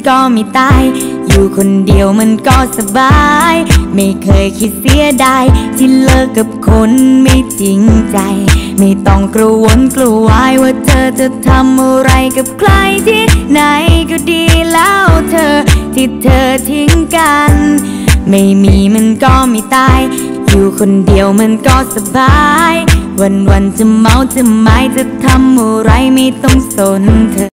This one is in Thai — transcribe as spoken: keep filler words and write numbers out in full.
ก็ไม่ตายอยู่คนเดียวมันก็สบายไม่เคยคิดเสียดายที่เลิกกับคนไม่จริงใจไม่ต้องกระวนกระวายว่าเธอจะทำอะไรกับใครที่ไหนก็ดีแล้วเธอที่เธอทิ้งกันไม่มีมันก็ไม่ตายอยู่คนเดียวมันก็สบายวันวันจะเมาจะไม่จะทำอะไรไม่ต้องสนเธอ